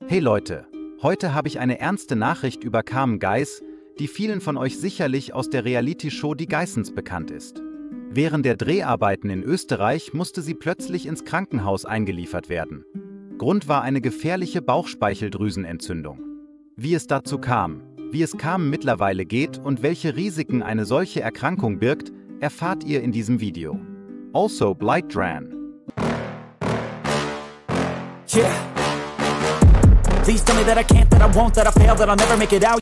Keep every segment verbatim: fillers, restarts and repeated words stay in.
Hey Leute, heute habe ich eine ernste Nachricht über Carmen Geiss, die vielen von euch sicherlich aus der Reality-Show Die Geissens bekannt ist. Während der Dreharbeiten in Österreich musste sie plötzlich ins Krankenhaus eingeliefert werden. Grund war eine gefährliche Bauchspeicheldrüsenentzündung. Wie es dazu kam, wie es Carmen mittlerweile geht und welche Risiken eine solche Erkrankung birgt, erfahrt ihr in diesem Video. Also bleibt dran. Yeah. Please tell me that I can't, that I won't, that I fail, that I'll never make it out.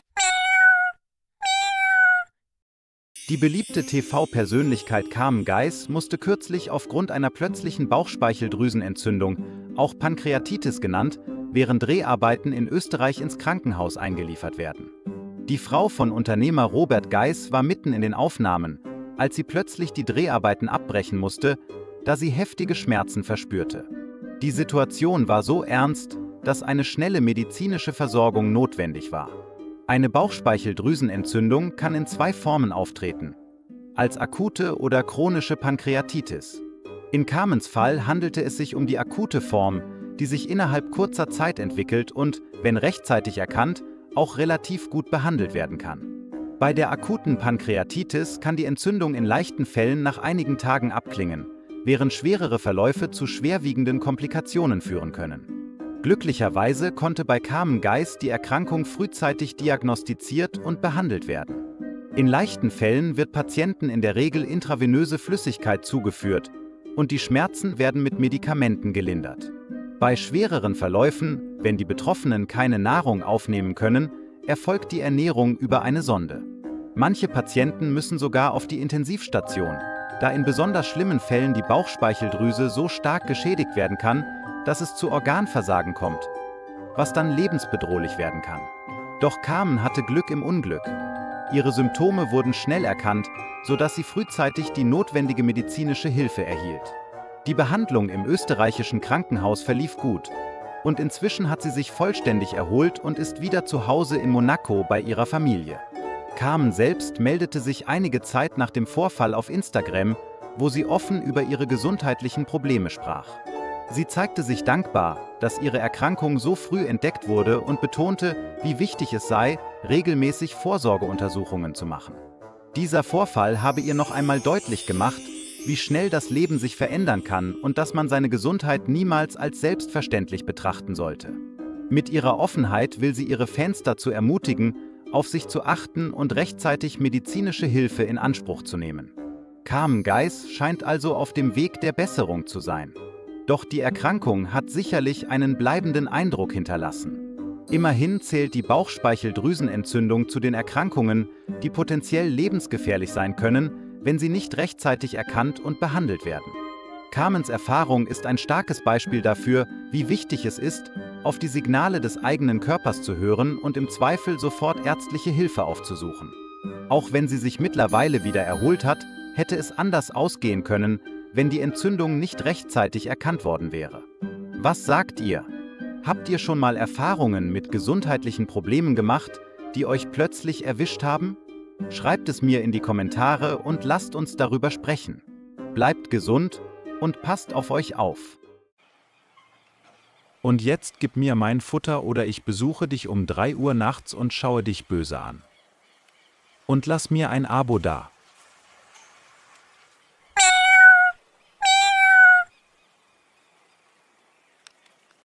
Die beliebte T V-Persönlichkeit Carmen Geiss musste kürzlich aufgrund einer plötzlichen Bauchspeicheldrüsenentzündung, auch Pankreatitis genannt, während Dreharbeiten in Österreich ins Krankenhaus eingeliefert werden. Die Frau von Unternehmer Robert Geiss war mitten in den Aufnahmen, als sie plötzlich die Dreharbeiten abbrechen musste, da sie heftige Schmerzen verspürte. Die Situation war so ernst, dass eine schnelle medizinische Versorgung notwendig war. Eine Bauchspeicheldrüsenentzündung kann in zwei Formen auftreten: als akute oder chronische Pankreatitis. In Carmens Fall handelte es sich um die akute Form, die sich innerhalb kurzer Zeit entwickelt und, wenn rechtzeitig erkannt, auch relativ gut behandelt werden kann. Bei der akuten Pankreatitis kann die Entzündung in leichten Fällen nach einigen Tagen abklingen, während schwerere Verläufe zu schwerwiegenden Komplikationen führen können. Glücklicherweise konnte bei Carmen Geiss die Erkrankung frühzeitig diagnostiziert und behandelt werden. In leichten Fällen wird Patienten in der Regel intravenöse Flüssigkeit zugeführt und die Schmerzen werden mit Medikamenten gelindert. Bei schwereren Verläufen, wenn die Betroffenen keine Nahrung aufnehmen können, erfolgt die Ernährung über eine Sonde. Manche Patienten müssen sogar auf die Intensivstation, da in besonders schlimmen Fällen die Bauchspeicheldrüse so stark geschädigt werden kann, dass es zu Organversagen kommt, was dann lebensbedrohlich werden kann. Doch Carmen hatte Glück im Unglück. Ihre Symptome wurden schnell erkannt, sodass sie frühzeitig die notwendige medizinische Hilfe erhielt. Die Behandlung im österreichischen Krankenhaus verlief gut und inzwischen hat sie sich vollständig erholt und ist wieder zu Hause in Monaco bei ihrer Familie. Carmen selbst meldete sich einige Zeit nach dem Vorfall auf Instagram, wo sie offen über ihre gesundheitlichen Probleme sprach. Sie zeigte sich dankbar, dass ihre Erkrankung so früh entdeckt wurde und betonte, wie wichtig es sei, regelmäßig Vorsorgeuntersuchungen zu machen. Dieser Vorfall habe ihr noch einmal deutlich gemacht, wie schnell das Leben sich verändern kann und dass man seine Gesundheit niemals als selbstverständlich betrachten sollte. Mit ihrer Offenheit will sie ihre Fans dazu ermutigen, auf sich zu achten und rechtzeitig medizinische Hilfe in Anspruch zu nehmen. Carmen Geiss scheint also auf dem Weg der Besserung zu sein. Doch die Erkrankung hat sicherlich einen bleibenden Eindruck hinterlassen. Immerhin zählt die Bauchspeicheldrüsenentzündung zu den Erkrankungen, die potenziell lebensgefährlich sein können, wenn sie nicht rechtzeitig erkannt und behandelt werden. Carmens Erfahrung ist ein starkes Beispiel dafür, wie wichtig es ist, auf die Signale des eigenen Körpers zu hören und im Zweifel sofort ärztliche Hilfe aufzusuchen. Auch wenn sie sich mittlerweile wieder erholt hat, hätte es anders ausgehen können, wenn die Entzündung nicht rechtzeitig erkannt worden wäre. Was sagt ihr? Habt ihr schon mal Erfahrungen mit gesundheitlichen Problemen gemacht, die euch plötzlich erwischt haben? Schreibt es mir in die Kommentare und lasst uns darüber sprechen. Bleibt gesund und passt auf euch auf. Und jetzt gib mir mein Futter oder ich besuche dich um drei Uhr nachts und schaue dich böse an. Und lass mir ein Abo da.